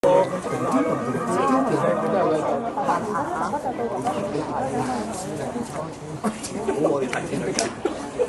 我哋提前去嘅。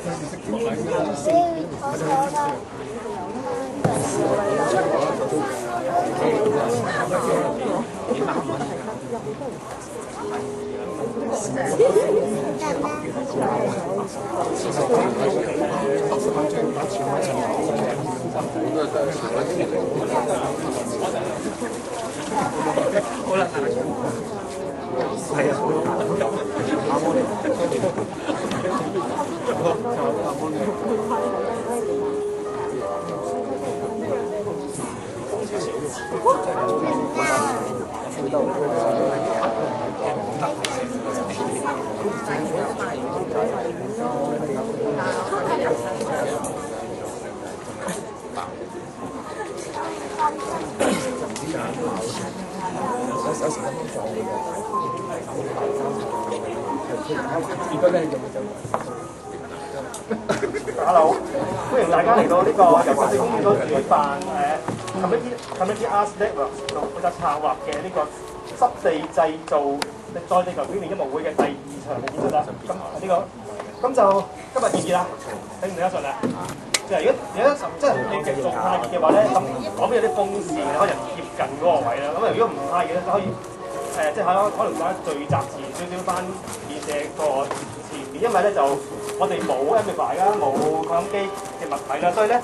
好啦，係啊，Hello， 歡迎大家嚟到呢個由國際公園所主辦Community Arts Network 負責策劃嘅呢個濕地製造在地球表面音樂會嘅第2場嘅演出啦。咁就今日熱唔熱啊？頂唔頂得順啊？即係如果即係你繼續太熱嘅話咧，咁嗰邊有啲風扇，可能貼近嗰個位啦。咁如果唔太熱咧，就可以即係可能大家聚集前少少翻電視個前面，因為咧就我哋冇 amplifier 啦，冇擴音機嘅物體啦，所以咧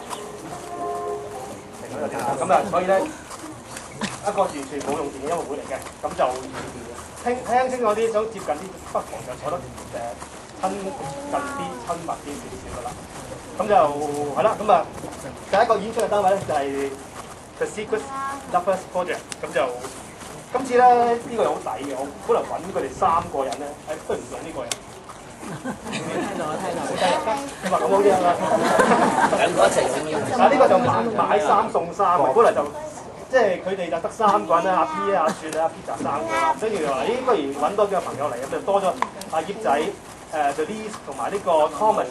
咁啊，所以咧一個完全冇用電嘅音樂會嚟嘅，咁就聽清楚啲，想接近啲不妨就坐得親近啲、親密啲少少啦。咁就係啦，咁啊第一個演出嘅單位咧就係 The Relaxpose Project， 咁就今次咧呢個又好抵嘅，我本來揾佢哋3個人咧，不如唔用呢個人。聽到，你話咁好啲啊嘛？兩個一齊咁樣。啊呢個就買3送3嘅，本來就即係佢哋就得3個人啦，阿 P 阿雪啊、Peter 3個，跟住話咦不如揾多幾個朋友嚟，咁就多咗阿葉仔、The 同埋呢個 Thomas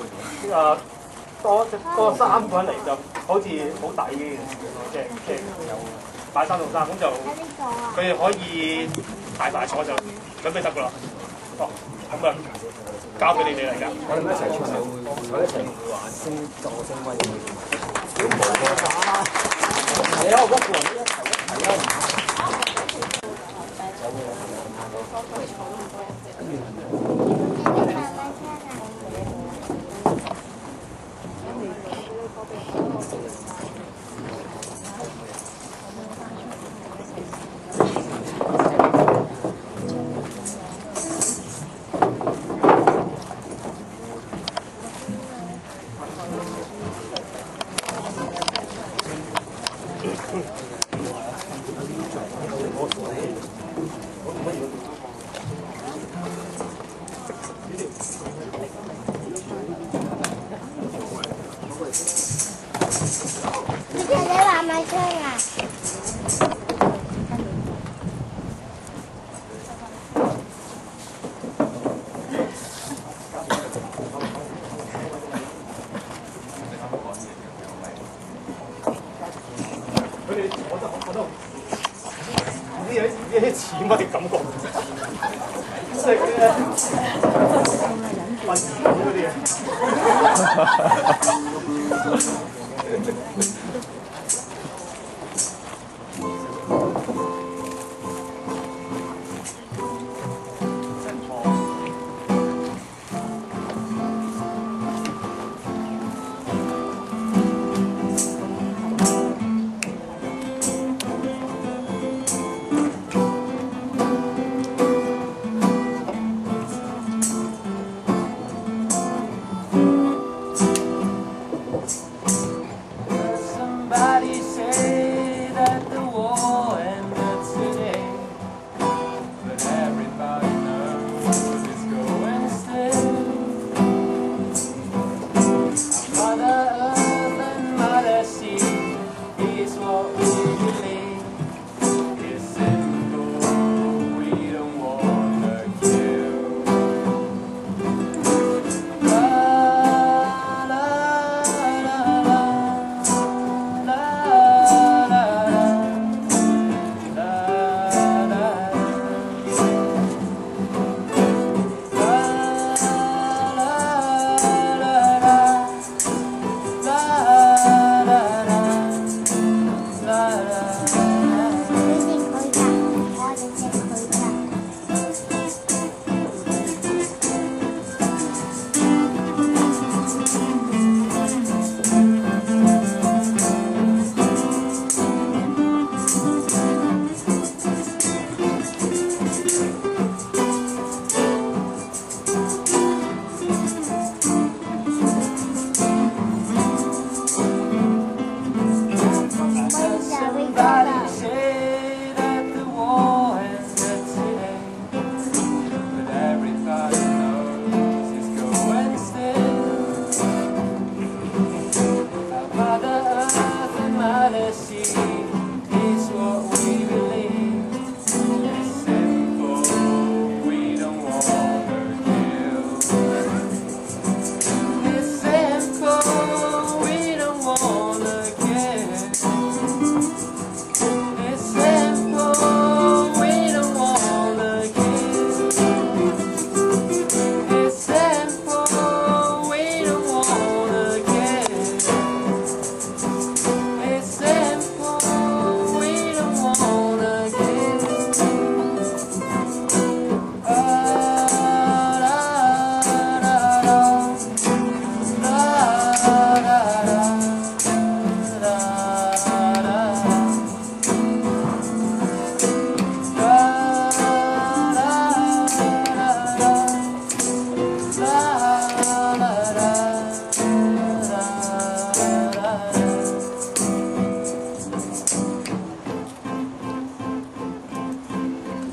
多3個人嚟就好似好抵嘅，即係有買3送3，咁就佢哋可以大坐就準備得噶啦。哦，咁啊，交俾你哋嚟㗎。我哋一齊唱我一齊玩升助升威。係啊，我個人一齊啦。有啲似乜嘅感覺，即係嗰啲混剪嗰啲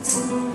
自